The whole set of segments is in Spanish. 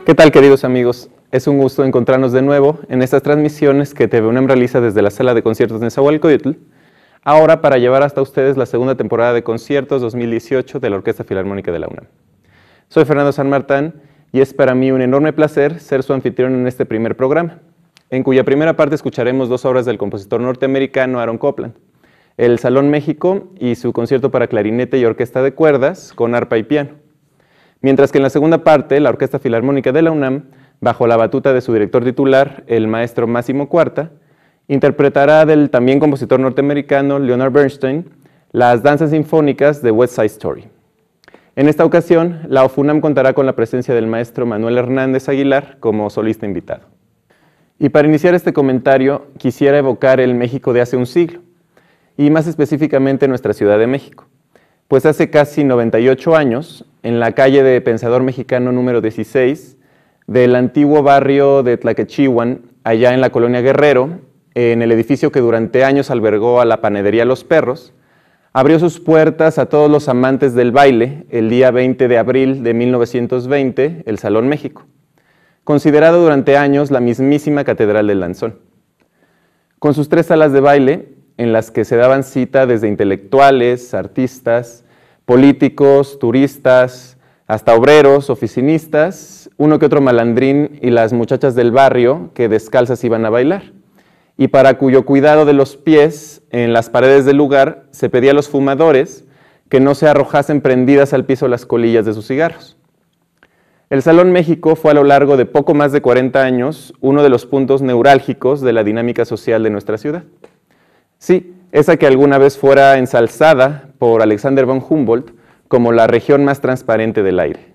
¿Qué tal, queridos amigos? Es un gusto encontrarnos de nuevo en estas transmisiones que TV UNAM realiza desde la sala de conciertos de Nezahualcóyotl, ahora para llevar hasta ustedes la segunda temporada de conciertos 2018 de la Orquesta Filarmónica de la UNAM. Soy Fernando San Martán y es para mí un enorme placer ser su anfitrión en este primer programa, en cuya primera parte escucharemos dos obras del compositor norteamericano Aaron Copland, el Salón México y su concierto para clarinete y orquesta de cuerdas con arpa y piano. Mientras que en la segunda parte, la Orquesta Filarmónica de la UNAM, bajo la batuta de su director titular, el maestro Máximo Cuarta, interpretará del también compositor norteamericano Leonard Bernstein las danzas sinfónicas de West Side Story. En esta ocasión, la OFUNAM contará con la presencia del maestro Manuel Hernández Aguilar como solista invitado. Y para iniciar este comentario, quisiera evocar el México de hace un siglo, y más específicamente nuestra Ciudad de México. Pues hace casi 98 años, en la calle de Pensador Mexicano número 16, del antiguo barrio de Tlaquechihuan, allá en la colonia Guerrero, en el edificio que durante años albergó a la panadería Los Perros, abrió sus puertas a todos los amantes del baile el día 20 de abril de 1920, el Salón México, considerado durante años la mismísima Catedral del Danzón. Con sus 3 salas de baile, en las que se daban cita desde intelectuales, artistas, políticos, turistas, hasta obreros, oficinistas, uno que otro malandrín y las muchachas del barrio que descalzas iban a bailar, y para cuyo cuidado de los pies en las paredes del lugar se pedía a los fumadores que no se arrojasen prendidas al piso las colillas de sus cigarros. El Salón México fue a lo largo de poco más de 40 años uno de los puntos neurálgicos de la dinámica social de nuestra ciudad. Sí, esa que alguna vez fuera ensalzada por Alexander von Humboldt como la región más transparente del aire.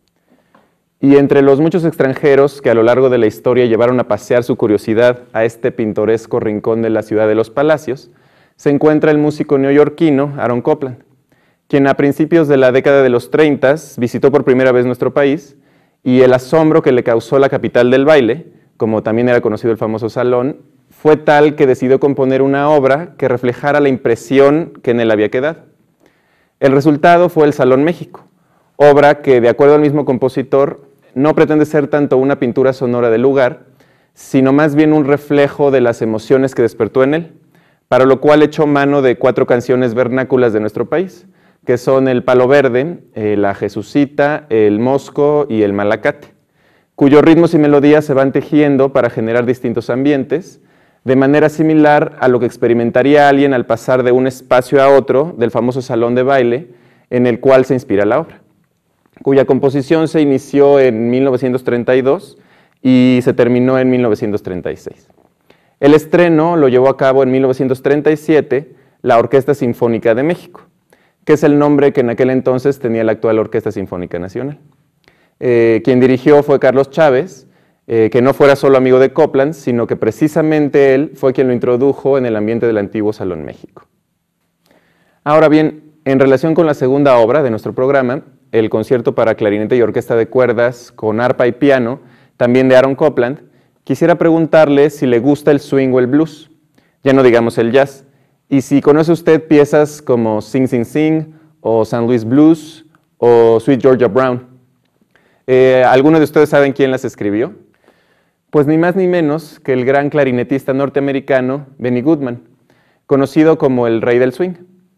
Y entre los muchos extranjeros que a lo largo de la historia llevaron a pasear su curiosidad a este pintoresco rincón de la ciudad de los palacios, se encuentra el músico neoyorquino Aaron Copland, quien a principios de la década de los 30 visitó por primera vez nuestro país, y el asombro que le causó la capital del baile, como también era conocido el famoso salón, fue tal que decidió componer una obra que reflejara la impresión que en él había quedado. El resultado fue el Salón México, obra que, de acuerdo al mismo compositor, no pretende ser tanto una pintura sonora del lugar, sino más bien un reflejo de las emociones que despertó en él, para lo cual echó mano de 4 canciones vernáculas de nuestro país, que son el Palo Verde, la Jesucita, el Mosco y el Malacate, cuyos ritmos y melodías se van tejiendo para generar distintos ambientes, de manera similar a lo que experimentaría alguien al pasar de un espacio a otro del famoso salón de baile en el cual se inspira la obra, cuya composición se inició en 1932 y se terminó en 1936. El estreno lo llevó a cabo en 1937 la Orquesta Sinfónica de México, que es el nombre que en aquel entonces tenía la actual Orquesta Sinfónica Nacional. Quien dirigió fue Carlos Chávez, que no fuera solo amigo de Copland, sino que precisamente él fue quien lo introdujo en el ambiente del antiguo Salón México. Ahora bien, en relación con la segunda obra de nuestro programa, el concierto para clarinete y orquesta de cuerdas con arpa y piano, también de Aaron Copland, quisiera preguntarle si le gusta el swing o el blues, ya no digamos el jazz, y si conoce usted piezas como Sing Sing Sing, o St. Louis Blues, o Sweet Georgia Brown. ¿Alguno de ustedes saben quién las escribió? Pues ni más ni menos que el gran clarinetista norteamericano Benny Goodman, conocido como el rey del swing.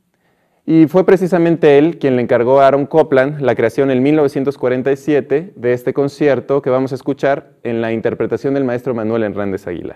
Y fue precisamente él quien le encargó a Aaron Copland la creación en 1947 de este concierto que vamos a escuchar en la interpretación del maestro Manuel Hernández Aguilar.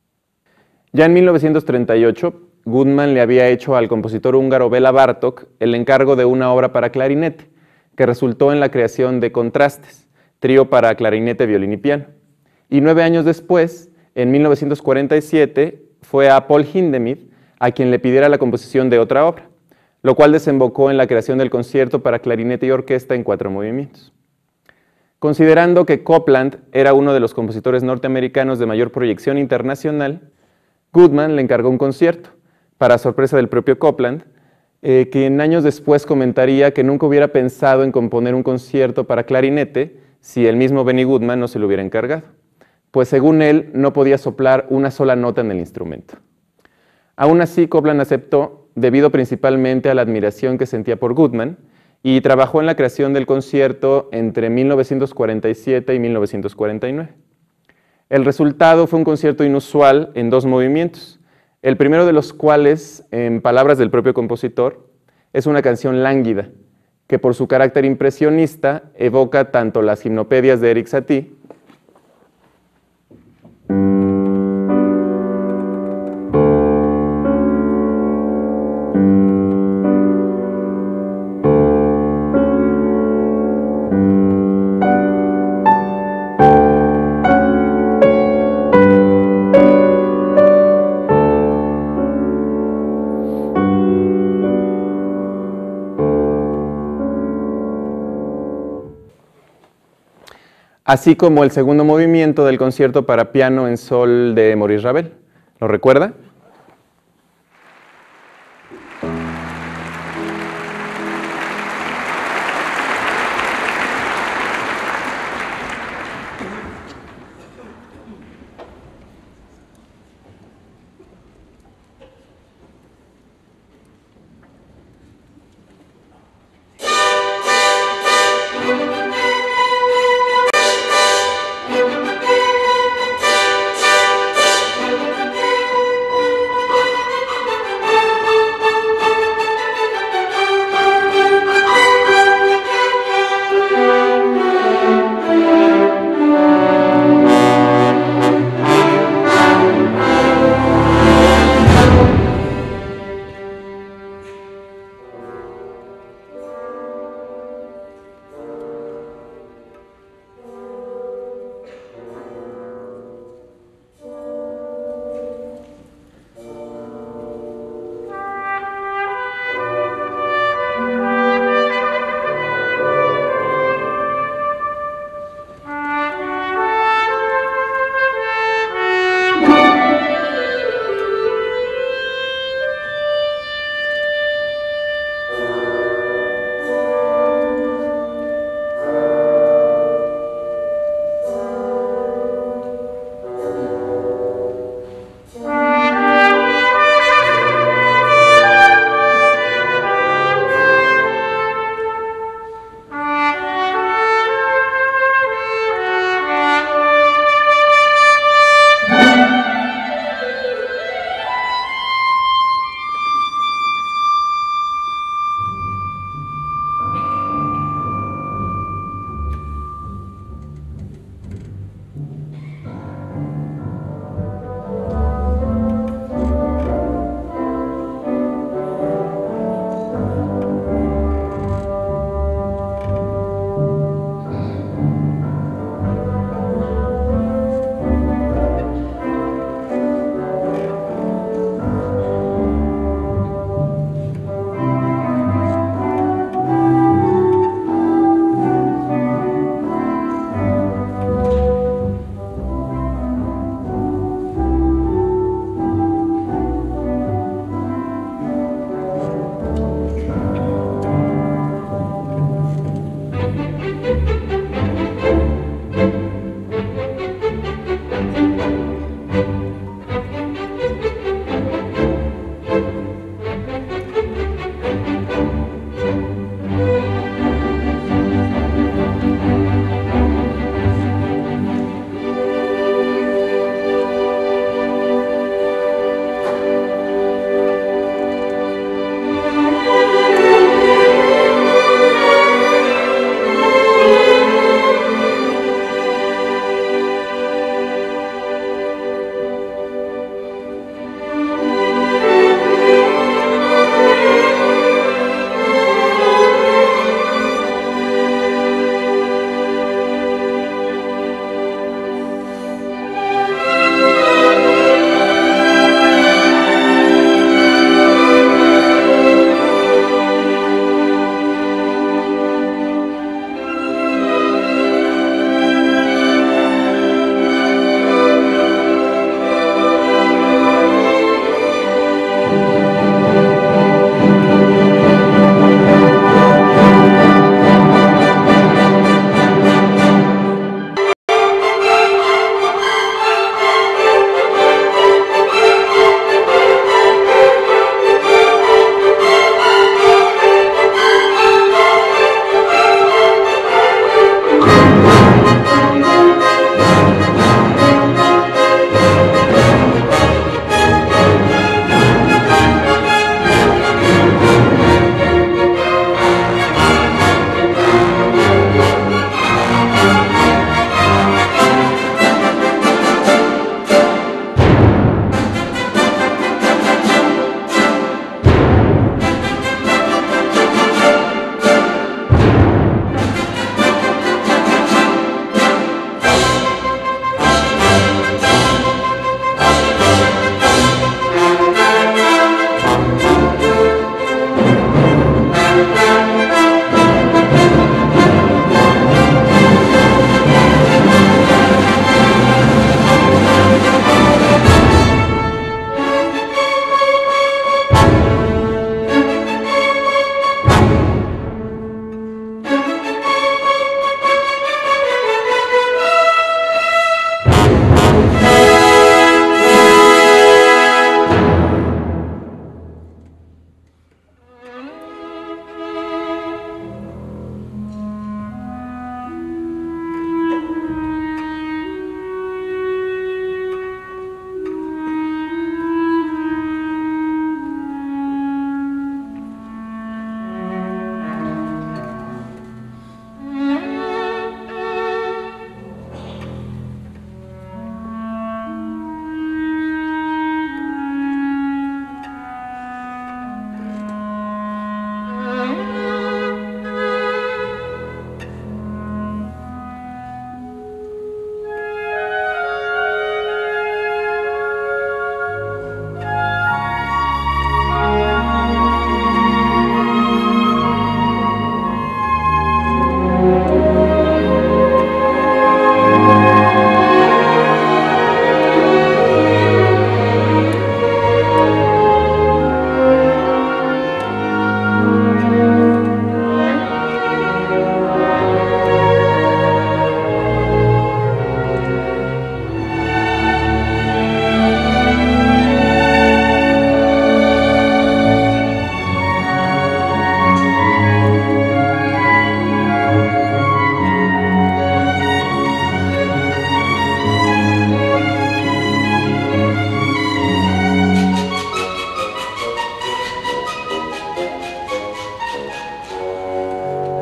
Ya en 1938, Goodman le había hecho al compositor húngaro Béla Bartók el encargo de una obra para clarinete, que resultó en la creación de Contrastes, trío para clarinete, violín y piano. Y 9 años después, en 1947, fue a Paul Hindemith a quien le pidiera la composición de otra obra, lo cual desembocó en la creación del concierto para clarinete y orquesta en 4 movimientos. Considerando que Copland era uno de los compositores norteamericanos de mayor proyección internacional, Goodman le encargó un concierto, para sorpresa del propio Copland, quien años después comentaría que nunca hubiera pensado en componer un concierto para clarinete si el mismo Benny Goodman no se lo hubiera encargado, pues según él no podía soplar una sola nota en el instrumento. Aún así, Copland aceptó, debido principalmente a la admiración que sentía por Goodman y trabajó en la creación del concierto entre 1947 y 1949. El resultado fue un concierto inusual en 2 movimientos, el primero de los cuales, en palabras del propio compositor, es una canción lánguida, que por su carácter impresionista evoca tanto las gimnopedias de Erik Satie así como el segundo movimiento del concierto para piano en sol de Maurice Ravel. ¿Lo recuerda?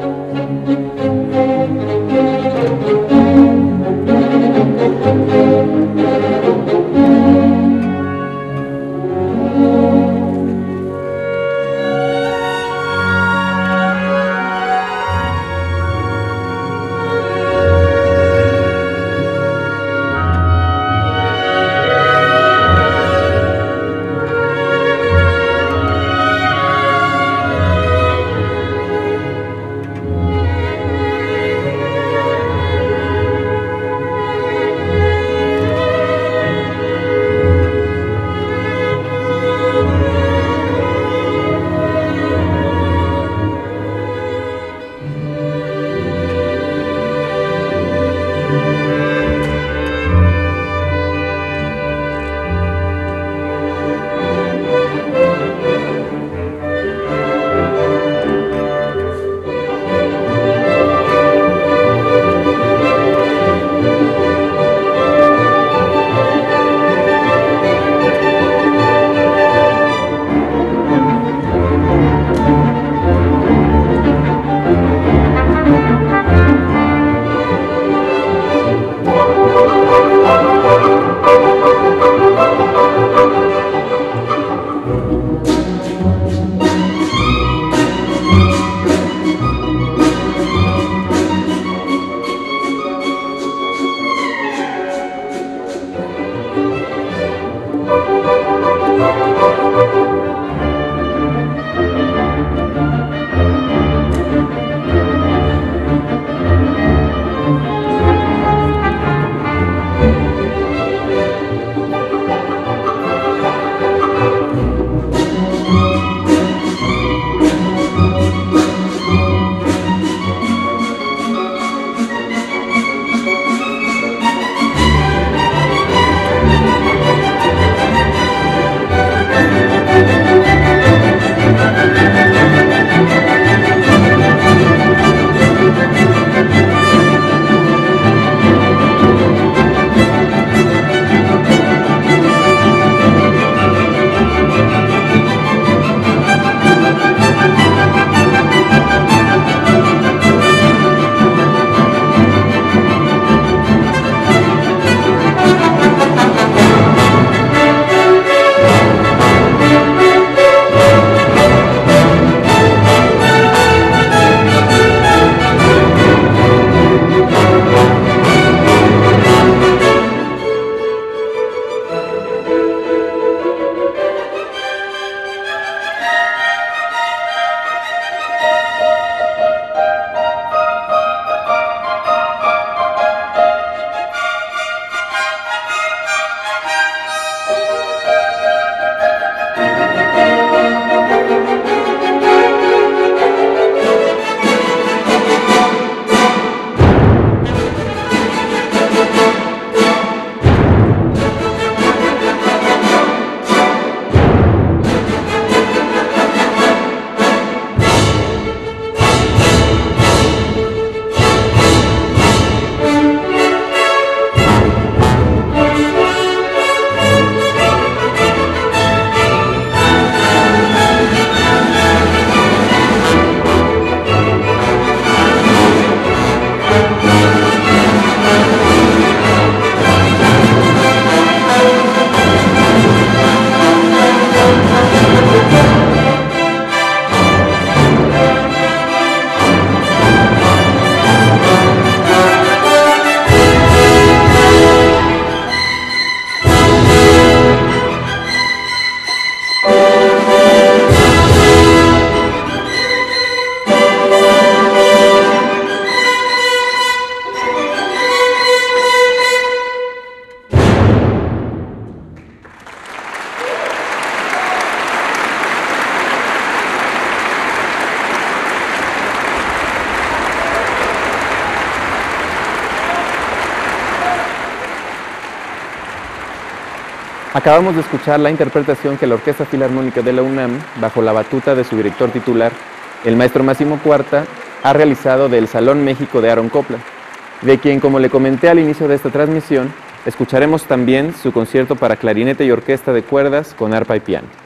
Acabamos de escuchar la interpretación que la Orquesta Filarmónica de la UNAM, bajo la batuta de su director titular, el maestro Máximo Cuarta, ha realizado del Salón México de Aaron Copland, de quien, como le comenté al inicio de esta transmisión, escucharemos también su concierto para clarinete y orquesta de cuerdas con arpa y piano.